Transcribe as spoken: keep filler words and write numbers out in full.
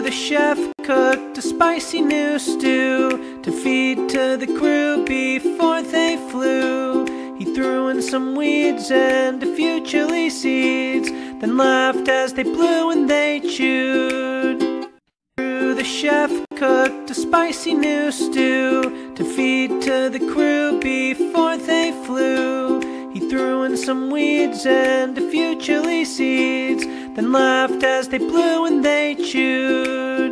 The chef cooked a spicy new stew to feed to the crew before they flew. He threw in some weeds and a few chili seeds, then laughed as they blew and they chewed. The chef cooked a spicy new stew to feed to the crew before they flew. He threw in some weeds and a few chili seeds, then laughed as they blew and they chewed.